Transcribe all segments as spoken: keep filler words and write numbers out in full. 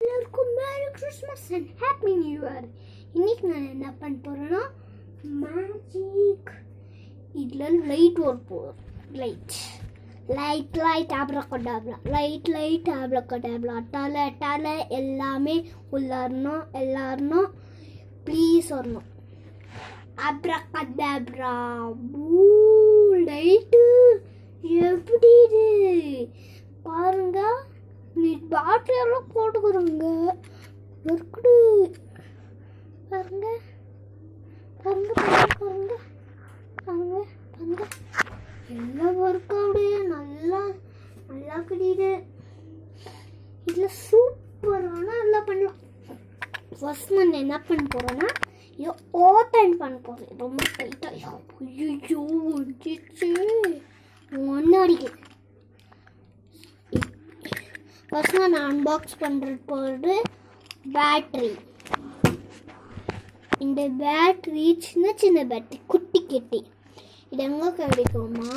எல்லாருக்கும் merry Christmas and happy New Year. இன்னைக்கு நான் என்ன பண்ண போறேன்னா மேஜிக் இதில் லைட் ஒர்க் போகிறோம். Light light light abracadabra light light abracadabra தலை தலை எல்லாமே உள்ளாரணும். எல்லாரும் ப்ளீஸ் வரணும். ஆப்ரகடாப்ரா பூ லைட்டு எப்படி இது பாருங்க. நீ பேட்டரி எல்லாம் போட்டுக்கிறோங்க இருக்குது பாருங்க பாருங்க பாருங்க பாருங்க பாருங்க எல்லாம் ஒர்க் அப்படியே நல்லா நல்லா கிடையாது. இதில் சூப்பரான எல்லாம் பண்ணலாம். ஃபர்ஸ்ட் நான் என்ன பண்ண போகிறேன்னா இதை ஓப்பன் பண்ண போகிறேன். ரொம்ப டைட்டாக ஐயோ வந்துச்சு ஒன்று அடிக்குது. ஃபர்ஸ்ட் நான் அன்பாக்ஸ் பண்ணுறது போகிறது பேட்ரி. இந்த பேட்ரி சின்ன சின்ன பேட்ரி குட்டி கெட்டி. இது எங்கே கிடைக்குமா?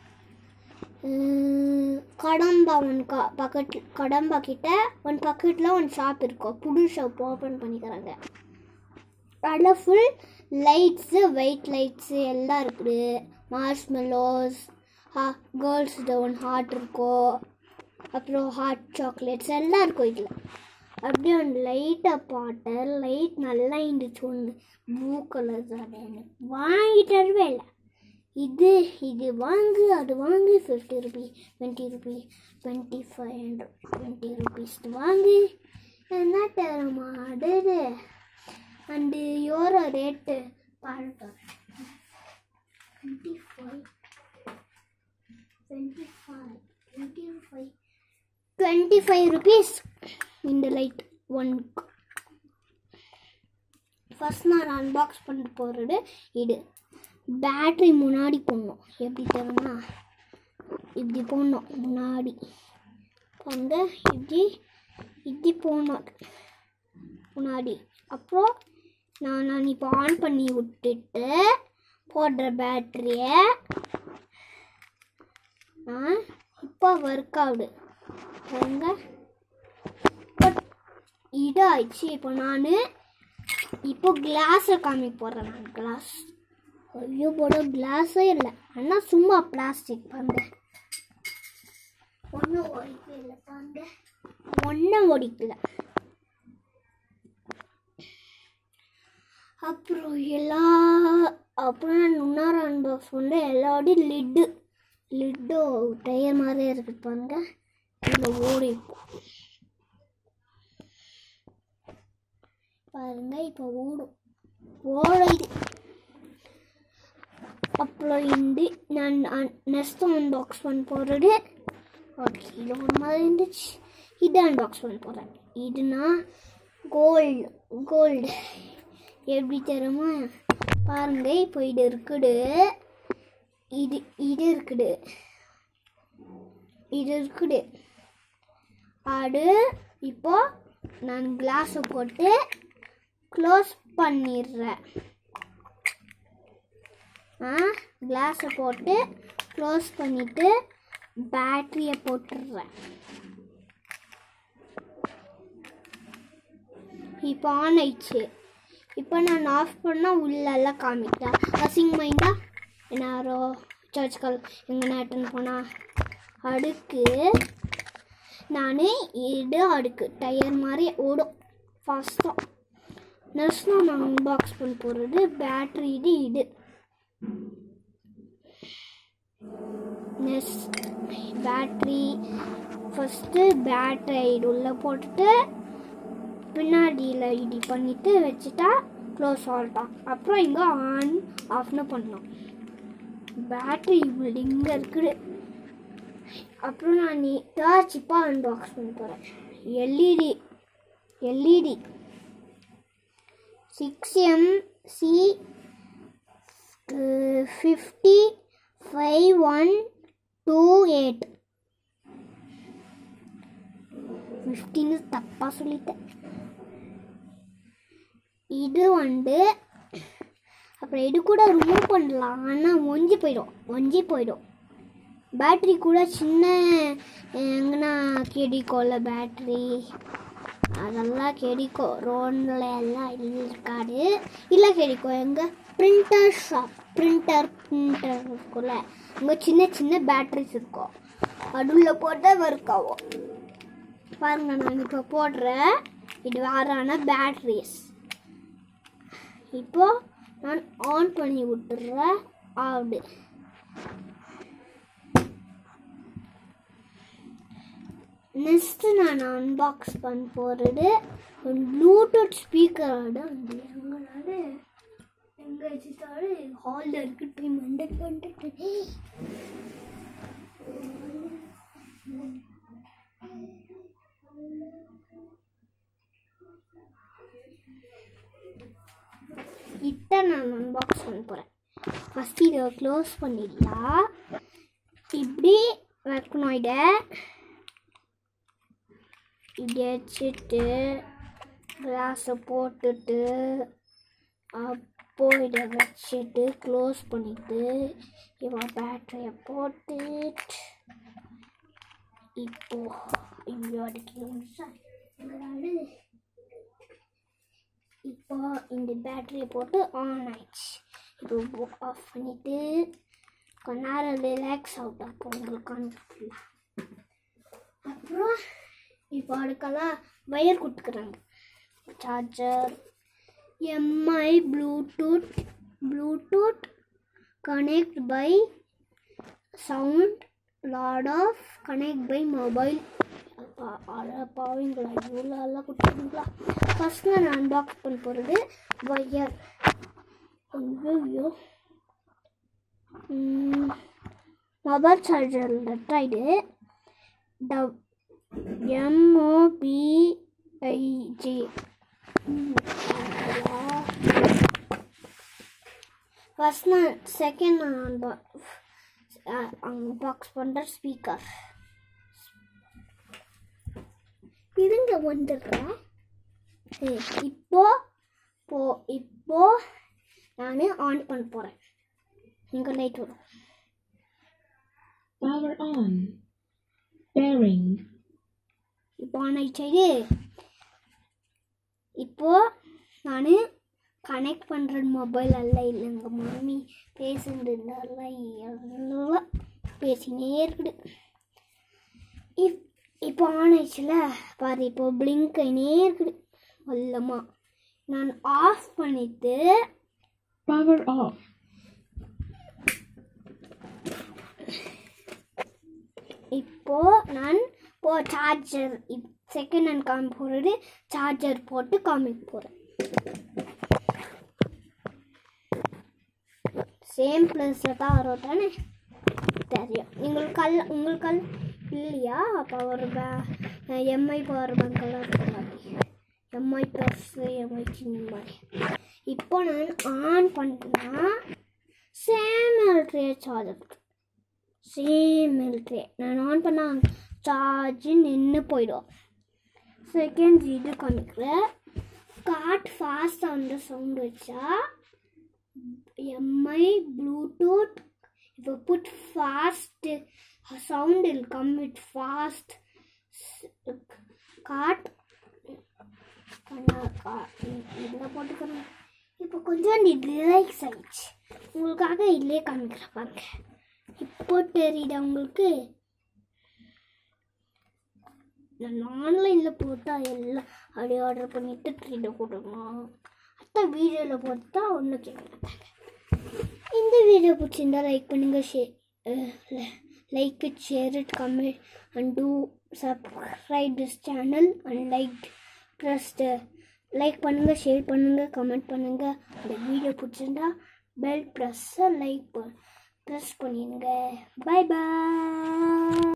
கடம்பா ஒன் கா பக்கத்து கடம்பா கிட்ட ஒன் பக்கத்தில் ஒன் ஷாப் இருக்கும். புது ஷாப் ஓப்பன் பண்ணிக்கிறாங்க. அதில் ஃபுல் லைட்ஸு ஒயிட் லைட்ஸு எல்லாம் இருக்குது. மார்ஷ்மெல்லோஸ் ஹா கேர்ள்ஸ் ஒன் ஹார்ட் இருக்கும். அப்புறம் ஹாட் சாக்லேட்ஸ் எல்லாம் இருக்கும் இதில். அப்படியே ஒன்று லைட்டை பாட்ட லைட் நல்லா இருந்துச்சு. ஒன்று ப்ளூ கலர் தான் எனக்கு வாங்கிட்டவே இல்லை. இது இது வாங்கு அது வாங்கு fifty rupee twenty rupee twenty five hundred twenty rupees வாங்கு என்ன தரமா அது. அண்டு யோர ரேட்டு பாருங்க twenty five twenty five twenty five twenty five rupees இந்த லைட் ஒன். ஃபர்ஸ்ட் நான் அன்பாக்ஸ் பண்ண போகிறது இது. பேட்ரி முன்னாடி போடணும். எப்படி தரணும்னா இப்படி போடணும் முன்னாடி வந்து இப்படி இப்படி போடணும் முன்னாடி. அப்புறம் நான் நான் இப்போ ஆன் பண்ணி விட்டுட்டு போடுற பேட்டரியை இப்போ ஒர்க் ஆகுது பாருங்க. இதாகிடுச்சு. இப்போ நான் இப்போ கிளாஸை காமிக்க போடுறேன். நான் கிளாஸ் ஐயோ போட கிளாஸே இல்லை, ஆனால் சும்மா பிளாஸ்டிக் பாருங்க. ஒன்றும் ஓடிக்கல இல்லை பாருங்க, ஒன்றும் ஓடிக்கல. அப்புறம் எல்லா அப்புறம் நான் இன்னொரு அன்பாக்ஸ் பண்ண எல்லாரோடையும் லிட்டு லிட்டு டயர் மாதிரியே இருக்குது பாருங்க. இதில் ஓடி பாருங்க இப்போ ஓடும் ஓடுது. அப்புறம் இந்த நான் நெக்ஸ்ட் அன்பாக்ஸ் பண்ண போகிறது ஓகே இது ஒரு மாதிரி இருந்துச்சு. இது அன்பாக்ஸ் பண்ண போகிறேன். இதுனா கோல்டு கோல்டு எப்படி தருமா பாருங்க. இப்போ இது இருக்குது இது இது இருக்குது இது இருக்குது அது. இப்போ நான் கிளாஸை போட்டு க்ளோஸ் பண்ணிடுறேன். கிளாஸை போட்டு க்ளோஸ் பண்ணிவிட்டு பேட்டரியை போட்டுடுறேன். இப்போ ஆன் ஆயிடுச்சு. இப்போ நான் ஆஃப் பண்ணால் உள்ளெல்லாம் காமிக்கிட்டேன். அசிங் மைண்டா என்னாரோ சர்ச்சுக்கள் எங்கன்னா அட்டன் போனால் அடுக்கு நான் இது அடுக்கு டயர் மாதிரி ஓடும் ஃபாஸ்ட்டாக. நெக்ஸ்ட் நான் அன்பாக்ஸ் பண்ண போகிறது பேட்ரி. இது இது நெக்ஸ்ட் பேட்ரி. ஃபஸ்ட்டு பேட்டரி இது உள்ளே போட்டுட்டு பின்னாடியில் இது பண்ணிவிட்டு வச்சுட்டா க்ளோஸ் ஆகிட்டான். அப்புறம் இங்கே ஆன் ஆஃப்னு பண்ணோம். பேட்ரி இவ்வளோ இங்கே இருக்குது. அப்புறம் நான் நீ சிப்பாக அன்பாக்ஸ் பண்ண போகிறேன். LED LED six M C fifty five one two eight ஃபிஃப்டின்னு தப்பாக சொல்லிட்டேன். இது வந்து அப்புறம் இது கூட ரிமூவ் பண்ணலாம், ஆனால் ஒஞ்சி போயிடும் ஒஞ்சி போயிடும் பேட்ரி கூட சின்ன எங்கன்னா கிடைக்கும்ல பேட்ரி அதெல்லாம் கிடைக்கும். ரோனில் எல்லாம் இருக்காது. இல்லை கிடைக்கும். எங்கள் பிரிண்டர் ஷாப் பிரிண்டர் பிரிண்டர் இருக்கும்ல, அங்கே சின்ன சின்ன பேட்ரிஸ் இருக்கும். அதுள்ள போட்டால் ஒர்க் ஆகும். பாருங்க, நான் இப்போ போடுறேன். இது வேறான பேட்ரிஸ். இப்போ நான் ஆன் பண்ணி விட்டுறேன். ஆகுது. நெக்ஸ்ட் நான் அன்பாக்ஸ் பண்ண போகிறது ஒரு ப்ளூடூத் ஸ்பீக்கரோட எங்களால் எங்கே வச்சுட்டாலும் ஹாலில் இருக்கு. மண்டை பண்ணிட்டு இதை நான் அன்பாக்ஸ் பண்ண போகிறேன். ஃபஸ்ட்டு இதை க்ளோஸ் பண்ணிடலாம். இப்படி வைக்கணும். இதை இப்படி வச்சுட்டு கிளாஸை போட்டுட்டு அப்போ இதை வச்சுட்டு க்ளோஸ் பண்ணிவிட்டு இப்போ பேட்டரியை போட்டு இப்போ இப்படி அடிக்கணும். இப்போ இந்த பேட்டரியை போட்டு ஆன் ஆயிடுச்சு. இப்போ ஆஃப் பண்ணிவிட்டு கொஞ்ச நேரம் ரிலாக்ஸ் அவுட் ஆகும் உங்களுக்கு அனுப்பலாம். அப்புறம் இப்போ அதுக்கெல்லாம் வயர் கொடுத்துக்குறாங்க. Charger, Mi Bluetooth Bluetooth connect by sound lot of connect by mobile. பாவீங்களா, இவ்வளோ எல்லாம் கொடுத்துருங்களா? ஃபஸ்ட்டு நான் அன்பாக்ஸ் பண்ண போகிறது வயர். ஐயோ, மொபைல் சார்ஜர் இது டவ் எம்ஓபிஐஜி. ஃபஸ்ட் நான் செகண்ட் நான் அன்பா அன்பாக்ஸ் பண்ணுற ஸ்பீக்கர். இதுங்க வந்துடுறேன். இப்போ போ இப்போ நான் ஆன் பண்ண போகிறேன். இங்கே லைட் வரும். Power on. Bearing. இப்போ ஆன் ஆயிடுச்சு. இப்போ நான் கனெக்ட் பண்ணுற மொபைல் எல்லாம் இல்லைங்க. மம்மி பேசுறது எல்லாம் பேசினே இருக்குது. இப் இப்போ ஆன் ஆயிடுச்சுல பாரு. இப்போ பிளிங்க் ஆகினே இருக்குது வல்லமா. நான் ஆஃப் பண்ணிட்டு பவர் ஆஃப். இப்போ நான் இப்போ சார்ஜர் செகண்ட் நான் காமிக்க போகிறது. சார்ஜர் போட்டு காமிக்க போகிறேன். சேம் ப்ளஸில் தான் வரும் தானே தெரியும். உங்களுக்கு கல் உங்களுக்கு கல் இல்லையா? பவர் பே எம்ஐ பவர் பேங்க்கெல்லாம் இருக்கிற மாதிரி எம்ஐ ப்ளஸ் எம்ஐ சின்ன மாதிரி. இப்போ நான் ஆன் பண்ணால் சேம் எல்ட்ரே சார்ஜர் சேம் எல்ட்ரே நான் ஆன் பண்ணால் சார்ஜு நின்று போயிடும். செகண்ட் இது காமிக்கிறேன். காட் ஃபாஸ்ட் அந்த சவுண்ட் வச்சா எம்ஐ ப்ளூடூத். இப்போ put fast sound will come with fast காட் இதில் போட்டுக்கிறேன். இப்போ கொஞ்சம் ரிலாக்ஸ் ஆகிடுச்சு. உங்களுக்காக இல்லையே காமிக்கிறேன் பாருங்க. இப்போ தெரியுதா உங்களுக்கு? நான் ஆன்லைனில் போட்டால் எல்லாம் அப்படியே ஆர்டர் பண்ணிவிட்டு ட்ரீட்டை போட்டுக்கணும். அடுத்த வீடியோவில் போட்டால் ஒன்றும் கேட்க மாட்டாங்க. இந்த வீடியோ பிடிச்சிருந்தா லைக் பண்ணுங்கள், share like it, share it, comment and do subscribe this channel and like press the like பண்ணுங்க, ஷேர் பண்ணுங்க, கமெண்ட் பண்ணுங்க. இந்த வீடியோ பிடிச்சிருந்தா பெல் ப்ரெஸ் லைக் ப்ரெஸ் பண்ணிடுங்க. பை பாய்.